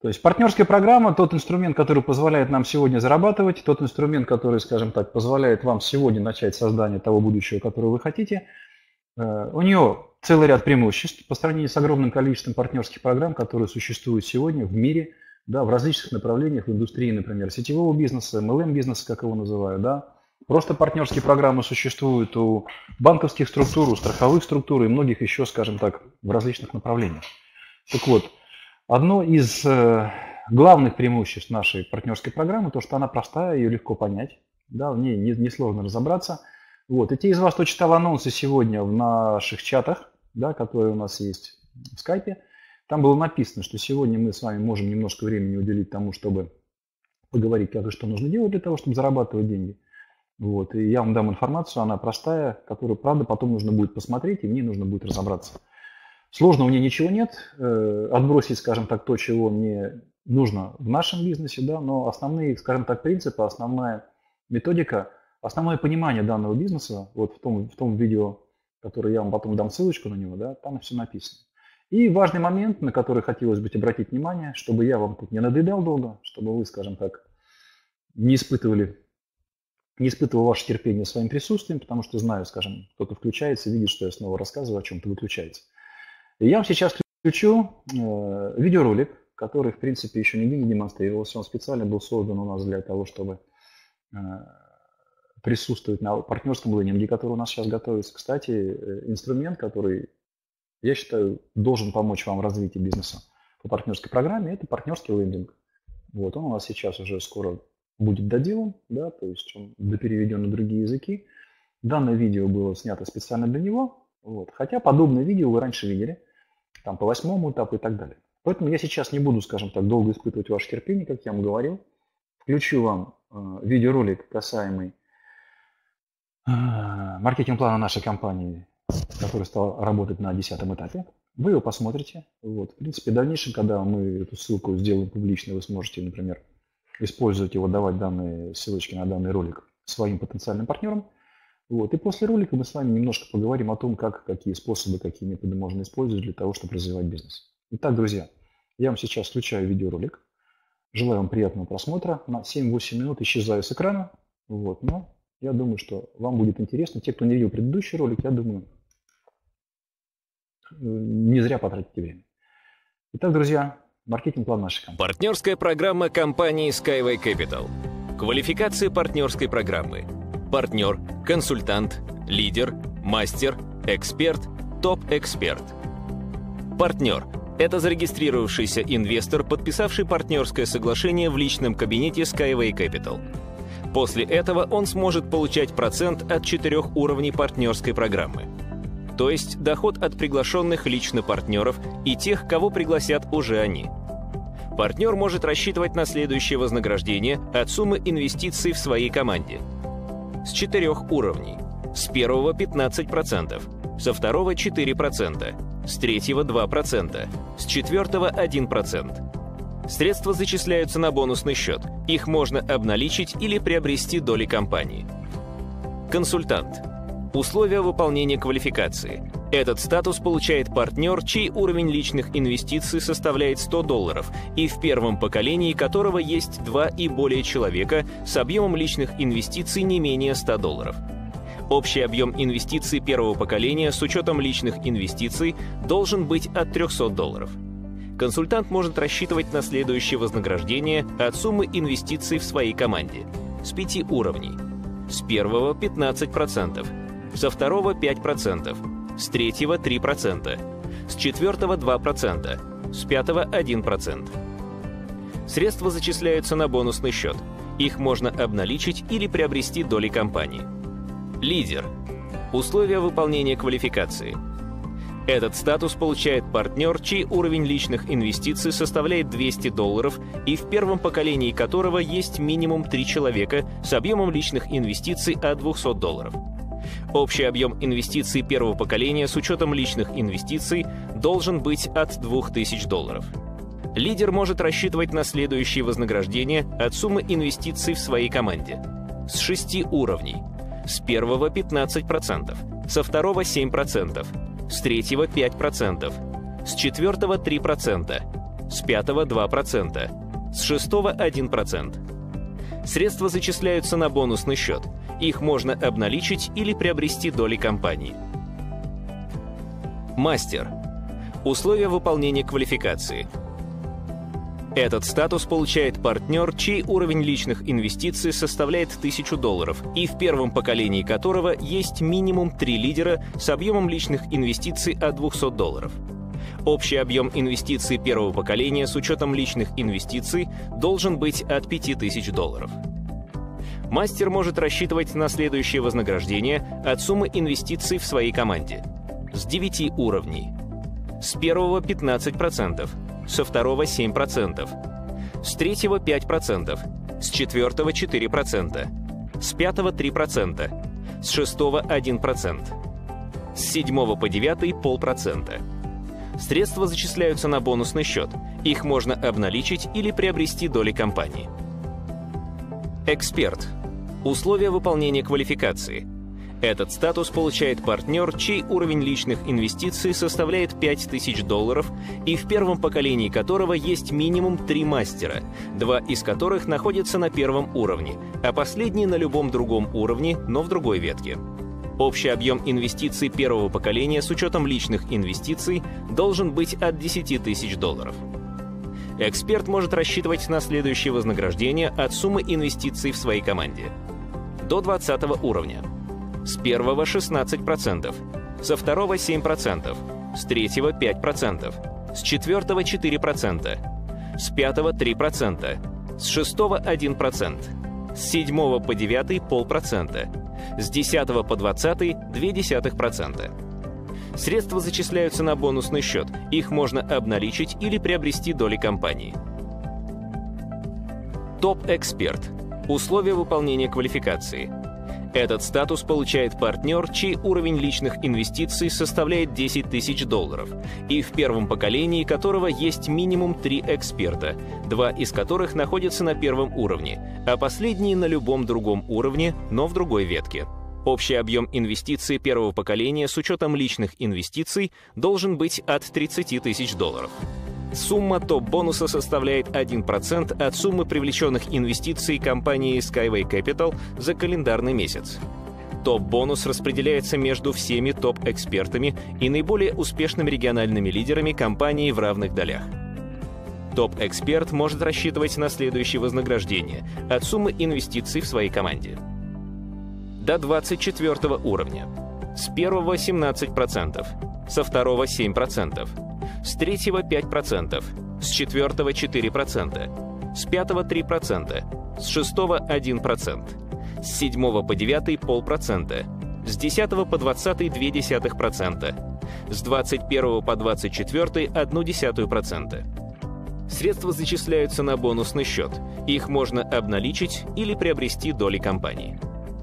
То есть партнерская программа – тот инструмент, который позволяет нам сегодня зарабатывать, тот инструмент, который, скажем так, позволяет вам сегодня начать создание того будущего, которое вы хотите. У нее целый ряд преимуществ по сравнению с огромным количеством партнерских программ, которые существуют сегодня в мире, да, в различных направлениях, в индустрии, например, сетевого бизнеса, MLM-бизнеса, как его называют, да. Просто партнерские программы существуют у банковских структур, у страховых структур и многих еще, скажем так, в различных направлениях. Так вот, одно из главных преимуществ нашей партнерской программы, то, что она простая, ее легко понять, да, в ней несложно разобраться. Вот. И те из вас, кто читал анонсы сегодня в наших чатах, да, которые у нас есть в скайпе, там было написано, что сегодня мы с вами можем немножко времени уделить тому, чтобы поговорить, как и что нужно делать для того, чтобы зарабатывать деньги. Вот. И я вам дам информацию, она простая, которую, правда, потом нужно будет посмотреть, и в ней нужно будет разобраться. Сложного в ней ничего нет, отбросить, скажем так, то, чего не нужно в нашем бизнесе, да, но основные, скажем так, принципы, основная методика, основное понимание данного бизнеса, вот в том видео, которое я вам потом дам ссылочку на него, да, там все написано. И важный момент, на который хотелось бы обратить внимание, чтобы я вам тут не надоедал долго, чтобы вы, скажем так, не испытывал ваше терпение своим присутствием, потому что знаю, скажем, кто-то включается, видит, что я снова рассказываю о чем-то, выключается. И я вам сейчас включу видеоролик, который, в принципе, еще нигде не демонстрировался. Он специально был создан у нас для того, чтобы присутствовать на партнерском лендинге, который у нас сейчас готовится. Кстати, инструмент, который, я считаю, должен помочь вам в развитии бизнеса по партнерской программе, это партнерский лендинг. Вот, он у нас сейчас уже скоро будет доделан, да, то есть он допереведен на другие языки. Данное видео было снято специально для него, вот, хотя подобное видео вы раньше видели, там по 8 этапу и так далее. Поэтому я сейчас не буду, скажем так, долго испытывать ваше терпение, как я вам говорил. Включу вам видеоролик, касаемый маркетинг-плана нашей компании, который стал работать на 10-м этапе. Вы его посмотрите. Вот. В принципе, в дальнейшем, когда мы эту ссылку сделаем публичной, вы сможете, например, использовать его, давать данные ссылочки на данный ролик своим потенциальным партнерам. Вот. И после ролика мы с вами немножко поговорим о том, какие способы, какие методы можно использовать для того, чтобы развивать бизнес. Итак, друзья, я вам сейчас включаю видеоролик. Желаю вам приятного просмотра. На 7-8 минут исчезаю с экрана. Вот. Но я думаю, что вам будет интересно. Те, кто не видел предыдущий ролик, я думаю, не зря потратите время. Итак, друзья, маркетинг-план нашей компании. Партнерская программа компании Skyway Capital. Квалификация партнерской программы. Партнер, консультант, лидер, мастер, эксперт, топ-эксперт. Партнер – это зарегистрировавшийся инвестор, подписавший партнерское соглашение в личном кабинете Skyway Capital. После этого он сможет получать процент от 4 уровней партнерской программы. То есть доход от приглашенных лично партнеров и тех, кого пригласят уже они. Партнер может рассчитывать на следующее вознаграждение от суммы инвестиций в своей команде. С 4 уровней. С первого 15%, со второго 4%, с третьего 2%, с четвертого 1%. Средства зачисляются на бонусный счет. Их можно обналичить или приобрести доли компании. Консультант. Условия выполнения квалификации. Этот статус получает партнер, чей уровень личных инвестиций составляет $100 и в первом поколении которого есть 2 и более человека с объемом личных инвестиций не менее $100. Общий объем инвестиций первого поколения с учетом личных инвестиций должен быть от $300. Консультант может рассчитывать на следующее вознаграждение от суммы инвестиций в своей команде. С 5 уровней. С первого 15%, со второго 5%, с третьего 3%, с четвертого 2%, с пятого 1%. Средства зачисляются на бонусный счет. Их можно обналичить или приобрести доли компании. Лидер. Условия выполнения квалификации. Этот статус получает партнер, чей уровень личных инвестиций составляет $200 и в первом поколении которого есть минимум 3 человека с объемом личных инвестиций от $200. Общий объем инвестиций первого поколения с учетом личных инвестиций должен быть от $2000. Лидер может рассчитывать на следующие вознаграждения от суммы инвестиций в своей команде. С 6 уровней. С первого 15%, со второго 7%, с третьего 5%, с четвертого 3%, с 5-го 2%, с 6-го 1%. Средства зачисляются на бонусный счет. Их можно обналичить или приобрести доли компании. Мастер. Условия выполнения квалификации. Этот статус получает партнер, чей уровень личных инвестиций составляет $1000 и в первом поколении которого есть минимум 3 лидера с объемом личных инвестиций от $200. Общий объем инвестиций первого поколения с учетом личных инвестиций должен быть от $5000. Мастер может рассчитывать на следующее вознаграждение от суммы инвестиций в своей команде. С 9 уровней. С первого 15%, со второго 7%, с третьего 5%, с четвертого 4%, с пятого 3%, с шестого 1%, с седьмого по 9 0,5%. Средства зачисляются на бонусный счет. Их можно обналичить или приобрести доли компании. Эксперт. Условия выполнения квалификации. Этот статус получает партнер, чей уровень личных инвестиций составляет $5000 и в первом поколении которого есть минимум 3 мастера, 2 из которых находятся на первом уровне, а последний на любом другом уровне, но в другой ветке. Общий объем инвестиций первого поколения с учетом личных инвестиций должен быть от $10 000. Эксперт может рассчитывать на следующее вознаграждение от суммы инвестиций в своей команде. До 20 уровня. С первого 16%, со второго 7%, с третьего 5%, с четвертого 4%, с пятого 3%, с шестого 1%, с седьмого по 9 0,5%, с 10 по 20 0,2%. Средства зачисляются на бонусный счет. Их можно обналичить или приобрести доли компании. Топ-эксперт. Условия выполнения квалификации. Этот статус получает партнер, чей уровень личных инвестиций составляет $10 000 и в первом поколении которого есть минимум 3 эксперта, 2 из которых находятся на первом уровне, а последние на любом другом уровне, но в другой ветке. Общий объем инвестиций первого поколения с учетом личных инвестиций должен быть от $30 000. Сумма топ-бонуса составляет 1% от суммы привлеченных инвестиций компании Skyway Capital за календарный месяц. Топ-бонус распределяется между всеми топ-экспертами и наиболее успешными региональными лидерами компании в равных долях. Топ-эксперт может рассчитывать на следующее вознаграждение от суммы инвестиций в своей команде. До 24 уровня. С первого 17%, со второго 7%, с третьего 5%, с четвертого 4%, с пятого 3%, с шестого 1%, с седьмого по 9 0,5%, с 10 по 20 0,2%, с 21 по 24 0,1%. Средства зачисляются на бонусный счет. Их можно обналичить или приобрести доли компании.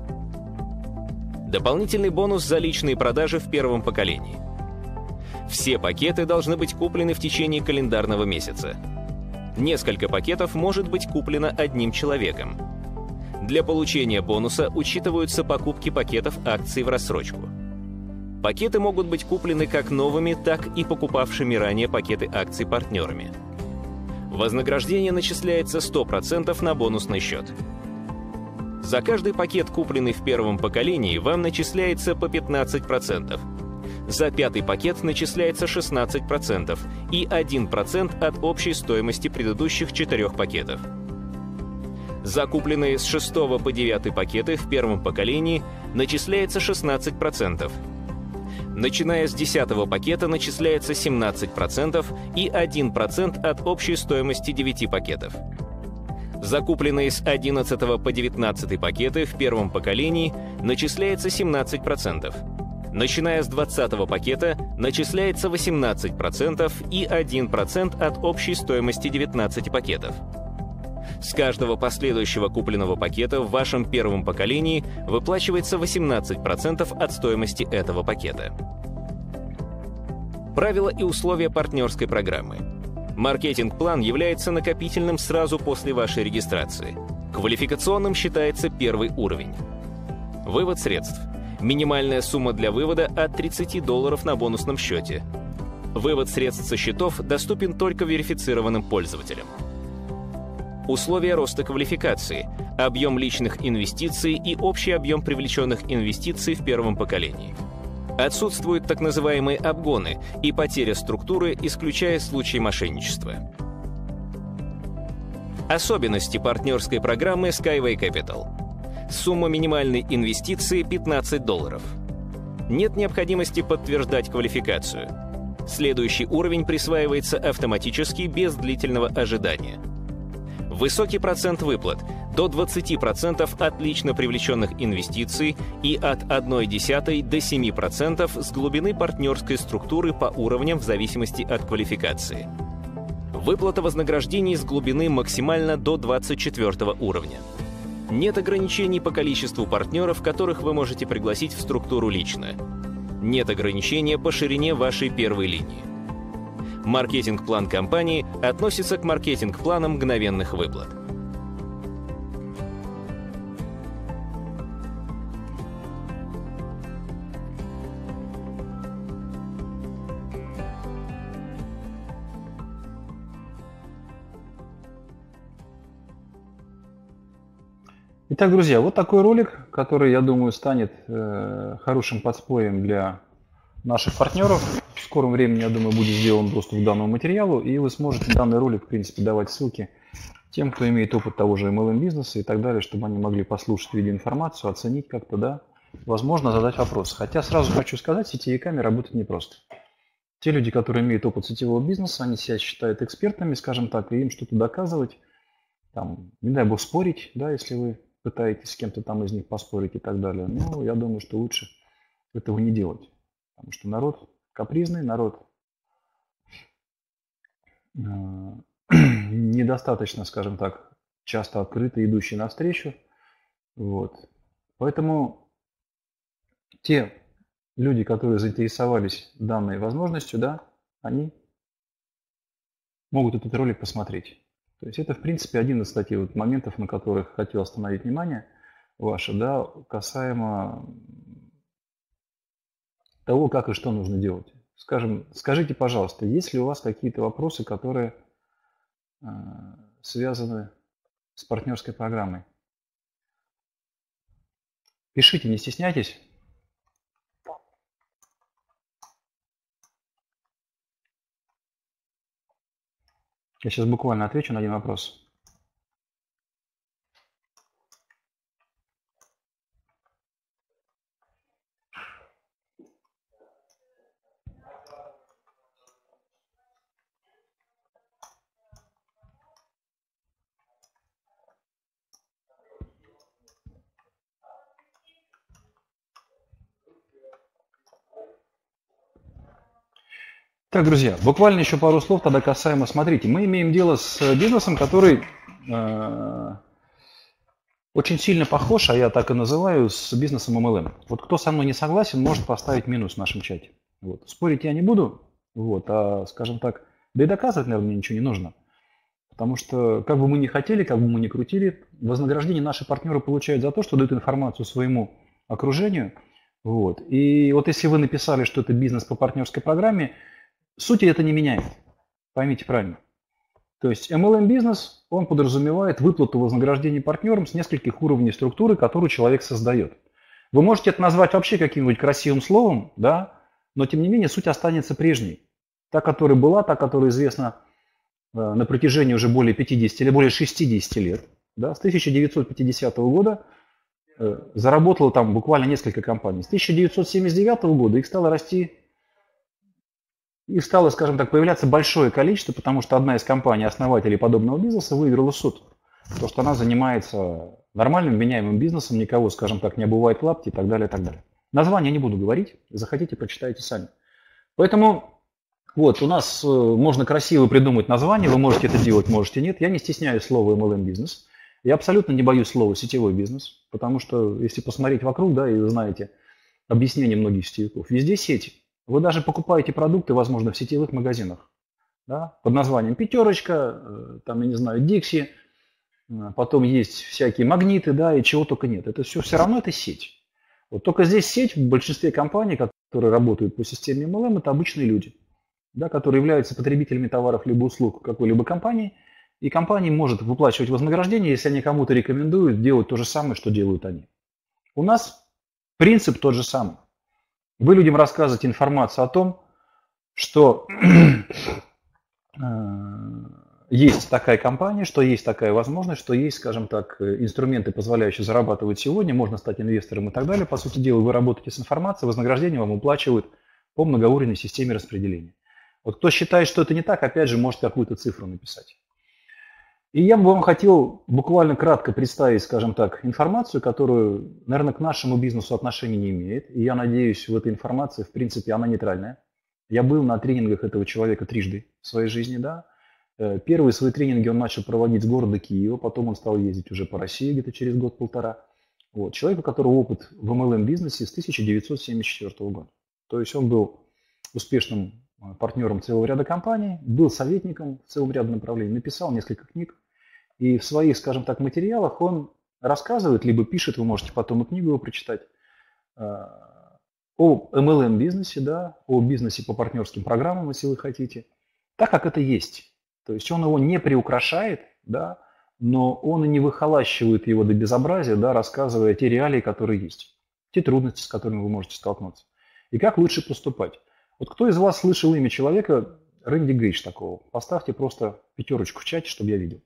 Дополнительный бонус за личные продажи в первом поколении. Все пакеты должны быть куплены в течение календарного месяца. Несколько пакетов может быть куплено одним человеком. Для получения бонуса учитываются покупки пакетов акций в рассрочку. Пакеты могут быть куплены как новыми, так и покупавшими ранее пакеты акций партнерами. Вознаграждение начисляется 100% на бонусный счет. За каждый пакет, купленный в первом поколении, вам начисляется по 15%. За пятый пакет начисляется 16% и 1% от общей стоимости предыдущих 4 пакетов. За купленные с 6 по 9 пакеты в первом поколении начисляется 16%. Начиная с 10 пакета начисляется 17% и 1% от общей стоимости 9 пакетов. Закупленные с 11 по 19 пакеты в первом поколении начисляется 17%. Начиная с 20 пакета начисляется 18% и 1% от общей стоимости 19 пакетов. С каждого последующего купленного пакета в вашем первом поколении выплачивается 18% от стоимости этого пакета. Правила и условия партнерской программы. Маркетинг-план является накопительным сразу после вашей регистрации. Квалификационным считается первый уровень. Вывод средств. Минимальная сумма для вывода от $30 на бонусном счете. Вывод средств со счетов доступен только верифицированным пользователям. Условия роста квалификации, объем личных инвестиций и общий объем привлеченных инвестиций в первом поколении. Отсутствуют так называемые обгоны и потеря структуры, исключая случаи мошенничества. Особенности партнерской программы Skyway Capital. Сумма минимальной инвестиции $15. Нет необходимости подтверждать квалификацию. Следующий уровень присваивается автоматически без длительного ожидания. Высокий процент выплат – до 20% от лично привлеченных инвестиций и от 0,1 до 7% с глубины партнерской структуры по уровням в зависимости от квалификации. Выплата вознаграждений с глубины максимально до 24 уровня. Нет ограничений по количеству партнеров, которых вы можете пригласить в структуру лично. Нет ограничения по ширине вашей первой линии. Маркетинг-план компании относится к маркетинг-планам мгновенных выплат. Итак, друзья, вот такой ролик, который, я думаю, станет хорошим подспорьем для наших партнеров. В скором времени, я думаю, будет сделан доступ к данному материалу, и вы сможете данный ролик, в принципе, давать ссылки тем, кто имеет опыт того же MLM-бизнеса и так далее, чтобы они могли послушать видеоинформацию, оценить как-то, да, возможно, задать вопросы. Хотя сразу хочу сказать, сетевиками работать непросто. Те люди, которые имеют опыт сетевого бизнеса, они себя считают экспертами, скажем так, и им что-то доказывать, там, не дай бог спорить, да, если вы пытаетесь с кем-то там из них поспорить и так далее. Ну, я думаю, что лучше этого не делать. Потому что народ капризный, народ недостаточно, скажем так, часто открытый, идущий навстречу. Вот. Поэтому те люди, которые заинтересовались данной возможностью, да, они могут этот ролик посмотреть. То есть это, в принципе, один из таких вот моментов, на которых хотел остановить внимание ваше, да, касаемо того, как и что нужно делать. Скажите, пожалуйста, есть ли у вас какие-то вопросы, которые связаны с партнерской программой? Пишите, не стесняйтесь. Я сейчас буквально отвечу на один вопрос. Так, друзья, буквально еще пару слов тогда касаемо, смотрите, мы имеем дело с бизнесом, который очень сильно похож, а я так и называю, с бизнесом MLM. Вот кто со мной не согласен, может поставить минус в нашем чате. Вот. Спорить я не буду, вот, а, скажем так, да и доказывать, наверное, мне ничего не нужно. Потому что, как бы мы ни хотели, как бы мы ни крутили, вознаграждение наши партнеры получают за то, что дают информацию своему окружению. Вот. И вот если вы написали, что это бизнес по партнерской программе, сути это не меняет. Поймите правильно. То есть MLM-бизнес, он подразумевает выплату вознаграждений партнерам с нескольких уровней структуры, которую человек создает. Вы можете это назвать вообще каким-нибудь красивым словом, да, но тем не менее суть останется прежней. Та, которая была, та, которая известна на протяжении уже более 50 или более 60 лет. Да, с 1950 года заработало там буквально несколько компаний. С 1979 года их стало расти. И стало, скажем так, появляться большое количество, потому что одна из компаний, основателей подобного бизнеса, выиграла суд. Потому что она занимается нормальным, вменяемым бизнесом, никого, скажем так, не обувает в лапти и так далее, и так далее. Название не буду говорить, захотите, прочитайте сами. Поэтому вот у нас можно красиво придумать название, вы можете это делать, можете нет. Я не стесняюсь слова MLM-бизнес. Я абсолютно не боюсь слова сетевой бизнес, потому что если посмотреть вокруг, да, и вы знаете объяснение многих сетевиков, везде сети. Вы даже покупаете продукты, возможно, в сетевых магазинах, да, под названием «Пятерочка», там, я не знаю, «Дикси», потом есть всякие магниты, да, и чего только нет. Это все равно это сеть. Вот только здесь сеть в большинстве компаний, которые работают по системе MLM, это обычные люди. да, которые являются потребителями товаров либо услуг какой-либо компании, и компания может выплачивать вознаграждение, если они кому-то рекомендуют делать то же самое, что делают они. У нас принцип тот же самый. Вы людям рассказываете информацию о том, что есть такая компания, что есть такая возможность, что есть, скажем так, инструменты, позволяющие зарабатывать сегодня, можно стать инвестором и так далее. По сути дела, вы работаете с информацией, вознаграждение вам уплачивают по многоуровневой системе распределения. Вот кто считает, что это не так, опять же, может какую-то цифру написать. И я бы вам хотел буквально кратко представить, скажем так, информацию, которую, наверное, к нашему бизнесу отношения не имеет. И я надеюсь, в этой информации, в принципе, она нейтральная. Я был на тренингах этого человека трижды в своей жизни, да. Первые свои тренинги он начал проводить с города Киева, потом он стал ездить уже по России где-то через год-полтора. Вот. Человек, у которого опыт в MLM-бизнесе с 1974 года. То есть он был успешным партнером целого ряда компаний, был советником в целом ряде направлений, написал несколько книг. И в своих, скажем так, материалах он рассказывает, либо пишет, вы можете потом и книгу его прочитать, о MLM-бизнесе, да, о бизнесе по партнерским программам, если вы хотите, так как это есть. То есть он его не приукрашает, да, но он и не выхолащивает его до безобразия, да, рассказывая те реалии, которые есть, те трудности, с которыми вы можете столкнуться. И как лучше поступать. Вот кто из вас слышал имя человека Рэнди Гейдж такого? Поставьте просто 5 в чате, чтобы я видел.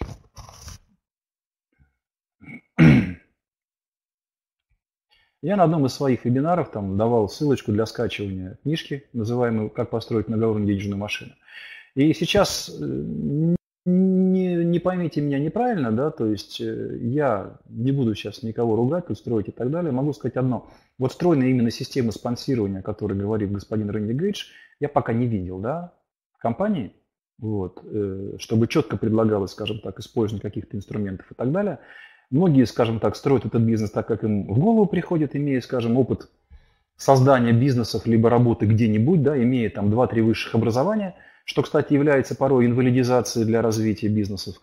Я на одном из своих вебинаров там давал ссылочку для скачивания книжки, называемой «Как построить многоуровневую денежную машину». И сейчас не поймите меня неправильно, да, то есть я не буду сейчас никого ругать, тут строить и так далее. Могу сказать одно. Вот стройная именно система спонсирования, о которой говорит господин Рэнди Гейдж, я пока не видел, да, в компании, вот, чтобы четко предлагалось, скажем так, использование каких-то инструментов и так далее. Многие, скажем так, строят этот бизнес так, как им в голову приходит, имея, скажем, опыт создания бизнесов либо работы где-нибудь, да, имея там 2-3 высших образования, что, кстати, является порой инвалидизацией для развития бизнесов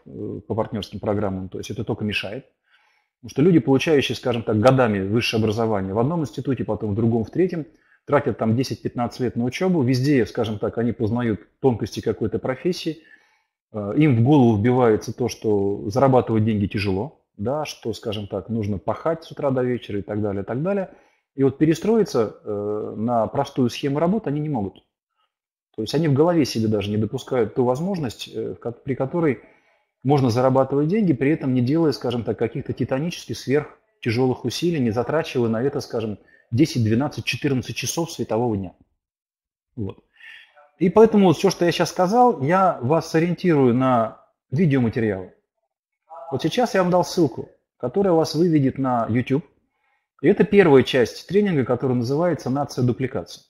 по партнерским программам, то есть это только мешает. Потому что люди, получающие, скажем так, годами высшее образование в одном институте, потом в другом, в третьем, тратят там 10-15 лет на учебу, везде, скажем так, они познают тонкости какой-то профессии, им в голову вбивается то, что зарабатывать деньги тяжело, да, что, скажем так, нужно пахать с утра до вечера и так далее, и так далее. И вот перестроиться на простую схему работы они не могут. То есть они в голове себе даже не допускают ту возможность, при которой можно зарабатывать деньги, при этом не делая, скажем так, каких-то титанических сверхтяжелых усилий, не затрачивая на это, скажем, 10, 12, 14 часов светового дня. Вот. И поэтому вот все, что я сейчас сказал, я вас сориентирую на видеоматериалы. Вот сейчас я вам дал ссылку, которая вас выведет на YouTube. И это первая часть тренинга, которая называется «Нация дупликации».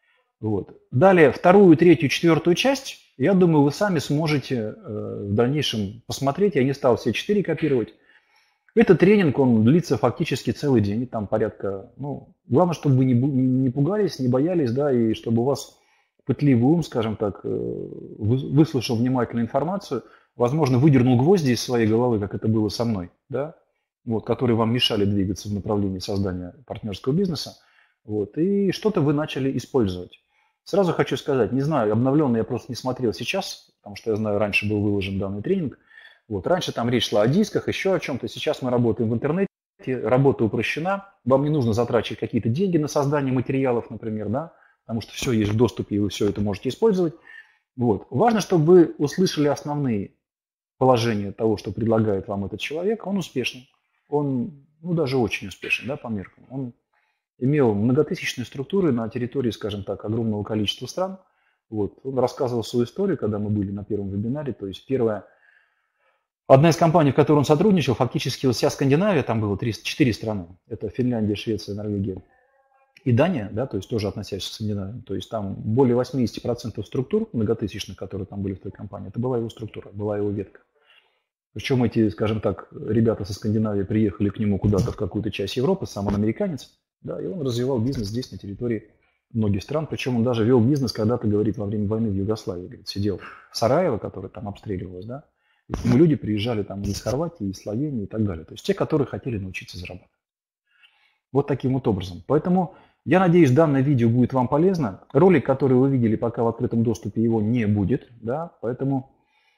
Вот. Далее, вторую, третью, четвертую часть, я думаю, вы сами сможете в дальнейшем посмотреть. Я не стал все 4 копировать. Этот тренинг, он длится фактически целый день. Там порядка, главное, чтобы вы не пугались, не боялись, да, и чтобы у вас пытливый ум, скажем так, выслушал внимательно информацию, возможно, выдернул гвозди из своей головы, как это было со мной, да, вот, которые вам мешали двигаться в направлении создания партнерского бизнеса, вот, и что-то вы начали использовать. Сразу хочу сказать, не знаю, обновленный я просто не смотрел сейчас, потому что я знаю, раньше был выложен данный тренинг. Вот, раньше там речь шла о дисках, еще о чем-то. Сейчас мы работаем в интернете, работа упрощена. Вам не нужно затрачивать какие-то деньги на создание материалов, например, да, потому что все есть в доступе, и вы все это можете использовать. Вот. Важно, чтобы вы услышали основные положения того, что предлагает вам этот человек. Он успешный, он даже очень успешен, да, по меркам. Он имел многотысячные структуры на территории, скажем так, огромного количества стран. Вот. Он рассказывал свою историю, когда мы были на первом вебинаре. То есть одна из компаний, в которой он сотрудничал, фактически вся Скандинавия, там было 4 страны. Это Финляндия, Швеция, Норвегия и Дания, да, то есть тоже относящиеся к Скандинавии. То есть там более 80% структур многотысячных, которые там были в той компании, это была его структура, была его ветка. Причем эти, скажем так, ребята со Скандинавии приехали к нему куда-то в какую-то часть Европы, сам он американец. Да, и он развивал бизнес здесь, на территории многих стран. Причем он даже вел бизнес, когда-то, говорит, во время войны в Югославии. Говорит, сидел в Сараево, которое там обстреливалось, да. И к нему люди приезжали там из Хорватии, из Словении и так далее. То есть те, которые хотели научиться зарабатывать. Вот таким вот образом. Поэтому Я надеюсь, данное видео будет вам полезно. Ролик, который вы видели, пока в открытом доступе его не будет, да, поэтому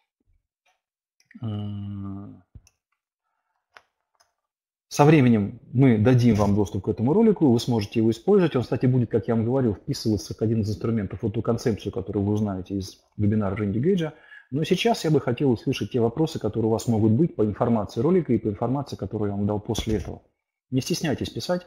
со временем мы дадим вам доступ к этому ролику, вы сможете его использовать. Он, кстати, будет, как я вам говорил, вписываться как один из инструментов в ту концепцию, которую вы узнаете из вебинара Randy Gage. Но сейчас я бы хотел услышать те вопросы, которые у вас могут быть по информации ролика и по информации, которую я вам дал после этого. Не стесняйтесь писать.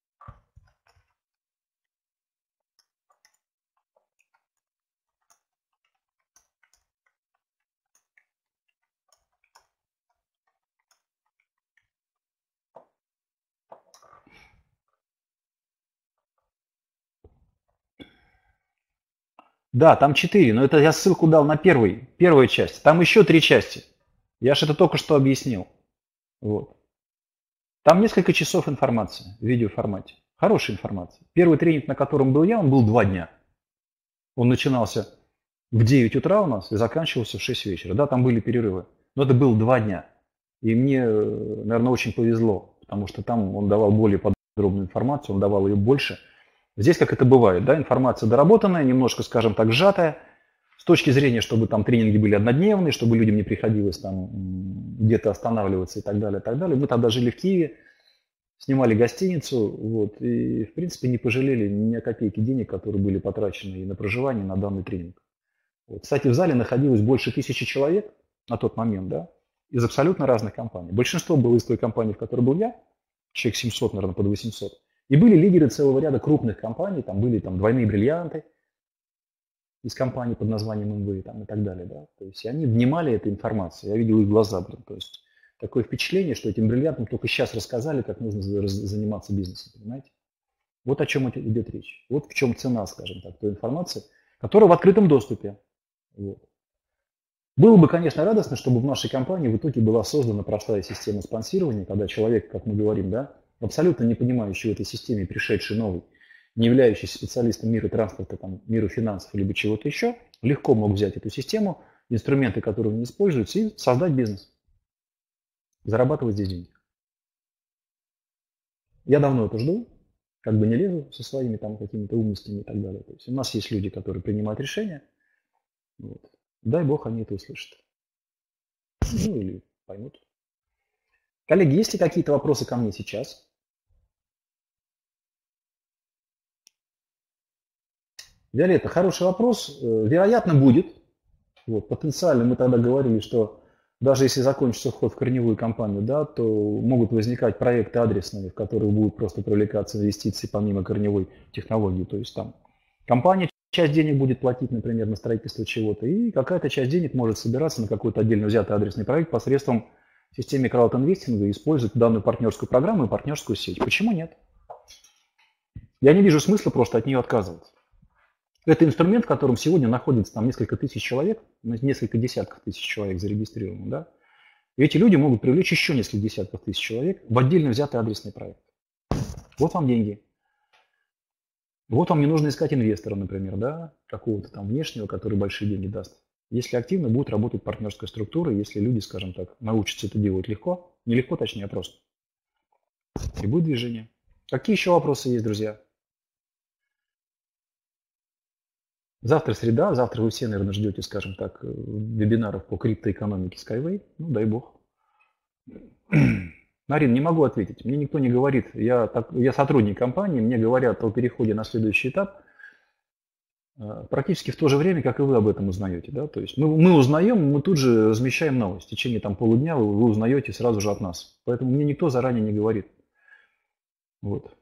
Да, там 4, но это я ссылку дал на первую часть. Там еще 3 части. Я же это только что объяснил. Вот. Там несколько часов информации в видеоформате. Хорошая информация. Первый тренинг, на котором был я, он был 2 дня. Он начинался в 9 утра у нас и заканчивался в 6 вечера. Да, там были перерывы. Но это было 2 дня. И мне, наверное, очень повезло, потому что там он давал более подробную информацию, он давал ее больше. Здесь, как это бывает, да, информация доработанная, немножко, скажем так, сжатая, с точки зрения, чтобы там тренинги были однодневные, чтобы людям не приходилось там где-то останавливаться и так далее, и так далее. Мы тогда жили в Киеве, снимали гостиницу, вот, и, в принципе, не пожалели ни о копейке денег, которые были потрачены и на проживание, и на данный тренинг. Вот. Кстати, в зале находилось больше 1000 человек на тот момент, да, из абсолютно разных компаний. Большинство было из той компании, в которой был я, человек 700, наверное, под 800. И были лидеры целого ряда крупных компаний, там были там двойные бриллианты из компаний под названием МВ там, и так далее. Да? То есть они внимали этой информации, я видел их глаза. То есть такое впечатление, что этим бриллиантам только сейчас рассказали, как нужно заниматься бизнесом, понимаете? Вот о чем идет речь. Вот в чем цена, скажем так, той информации, которая в открытом доступе. Вот. Было бы, конечно, радостно, чтобы в нашей компании в итоге была создана простая система спонсирования, когда человек, как мы говорим, да, абсолютно не понимающий в этой системе, пришедший новый, не являющийся специалистом мира транспорта, там, мира финансов, либо чего-то еще, легко мог взять эту систему, инструменты, которые не используются, и создать бизнес. Зарабатывать здесь деньги. Я давно это жду, как бы не лезу со своими там какими-то умностями и так далее. То есть у нас есть люди, которые принимают решения. Вот. Дай бог, они это услышат. Ну или поймут. Коллеги, есть ли какие-то вопросы ко мне сейчас? Виолетта, хороший вопрос. Вероятно, будет. Вот, потенциально мы тогда говорили, что даже если закончится вход в корневую компанию, да, то могут возникать проекты адресные, в которые будут просто привлекаться инвестиции помимо корневой технологии. То есть там компания часть денег будет платить, например, на строительство чего-то, и какая-то часть денег может собираться на какой-то отдельно взятый адресный проект посредством системы краудинвестинга, использовать данную партнерскую программу и партнерскую сеть. Почему нет? Я не вижу смысла просто от нее отказываться. Это инструмент, в котором сегодня находится там несколько тысяч человек, несколько десятков тысяч человек зарегистрировано, да? И эти люди могут привлечь еще несколько десятков тысяч человек в отдельно взятый адресный проект. Вот вам деньги. Вот вам не нужно искать инвестора, например, да, какого-то там внешнего, который большие деньги даст. Если активно будет работать партнерская структура, если люди, скажем так, научатся это делать легко, не легко, точнее, а просто. И будет движение. Какие еще вопросы есть, друзья? Завтра среда, завтра вы все, наверное, ждете, скажем так, вебинаров по криптоэкономике Skyway. Ну, дай бог. Марин, не могу ответить. Мне никто не говорит. Я сотрудник компании, мне говорят о переходе на следующий этап практически в то же время, как и вы об этом узнаете. Да? То есть мы узнаем, мы тут же размещаем новость. В течение там полудня вы узнаете сразу же от нас. Поэтому мне никто заранее не говорит. Вот.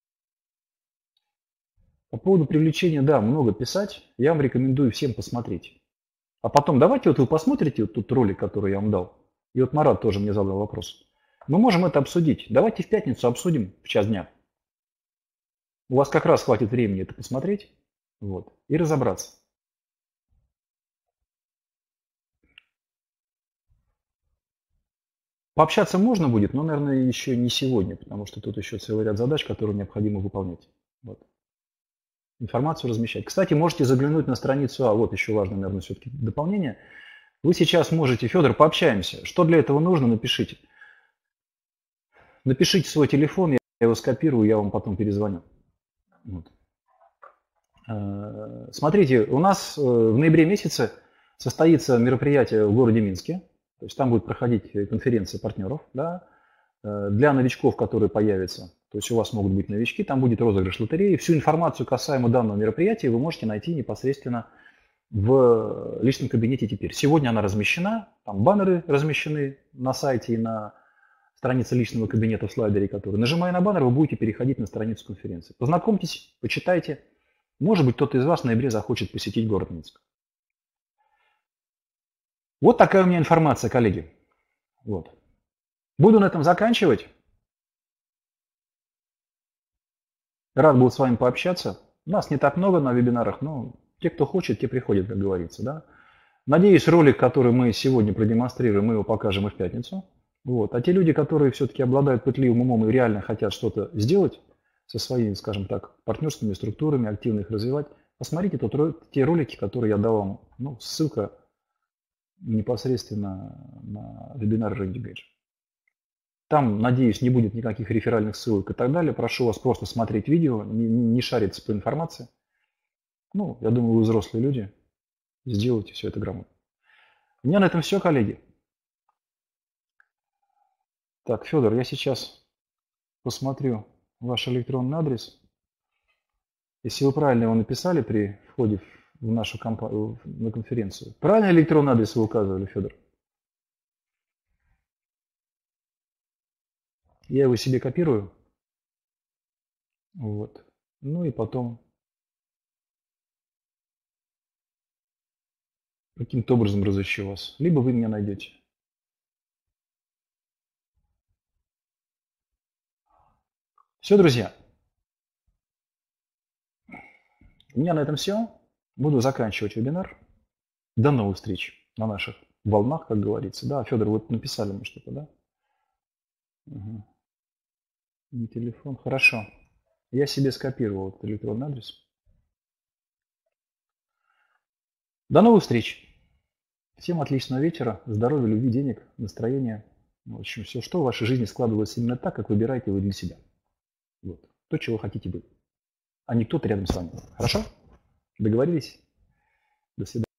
По поводу привлечения, да, много писать. Я вам рекомендую всем посмотреть. А потом давайте вот вы посмотрите вот тут ролик, который я вам дал. И вот Марат тоже мне задал вопрос. Мы можем это обсудить. Давайте в пятницу обсудим в час дня. У вас как раз хватит времени это посмотреть, вот, и разобраться. Пообщаться можно будет, но, наверное, еще не сегодня, потому что тут еще целый ряд задач, которые необходимо выполнять. Вот. Информацию размещать. Кстати, можете заглянуть на страницу вот еще важное, наверное, все-таки дополнение. Вы сейчас можете, Федор, пообщаемся. Что для этого нужно, напишите. Напишите свой телефон, я его скопирую, я вам потом перезвоню. Вот. Смотрите, у нас в ноябре месяце состоится мероприятие в городе Минске. То есть там будет проходить конференция партнеров. Да, для новичков, которые появятся. То есть у вас могут быть новички, там будет розыгрыш лотереи. Всю информацию касаемо данного мероприятия вы можете найти непосредственно в личном кабинете теперь. Сегодня она размещена, там баннеры размещены на сайте и на странице личного кабинета в слайдере, который. Нажимая на баннер, вы будете переходить на страницу конференции. Познакомьтесь, почитайте. Может быть, кто-то из вас в ноябре захочет посетить город Минск. Вот такая у меня информация, коллеги. Вот. Буду на этом заканчивать. Рад был с вами пообщаться. Нас не так много на вебинарах, но те, кто хочет, те приходят, как говорится. Да? Надеюсь, ролик, который мы сегодня продемонстрируем, мы его покажем и в пятницу. Вот. А те люди, которые все-таки обладают пытливым умом и реально хотят что-то сделать со своими, скажем так, партнерскими структурами, активно их развивать, посмотрите те ролики, которые я дал вам. Ну, ссылка непосредственно на вебинар Рендигейдж. Там, надеюсь, не будет никаких реферальных ссылок и так далее. Прошу вас просто смотреть видео, не шариться по информации. Ну, я думаю, вы взрослые люди, сделайте все это грамотно. У меня на этом все, коллеги. Так, Федор, я сейчас посмотрю ваш электронный адрес. Если вы правильно его написали при входе в нашу на конференцию. Правильный электронный адрес вы указывали, Федор? Я его себе копирую. Вот. Ну и потом каким-то образом разыщу вас. Либо вы меня найдете. Все, друзья. У меня на этом все. Буду заканчивать вебинар. До новых встреч на наших волнах, как говорится. Да, Федор, вы написали мне что-то, да? Угу. Не телефон. Хорошо. Я себе скопировал этот электронный адрес. До новых встреч. Всем отличного вечера, здоровья, любви, денег, настроения. В общем, все, что в вашей жизни складывается именно так, как выбираете вы для себя. Вот. То, чего хотите быть. А не кто-то рядом с вами. Хорошо? Договорились? До свидания.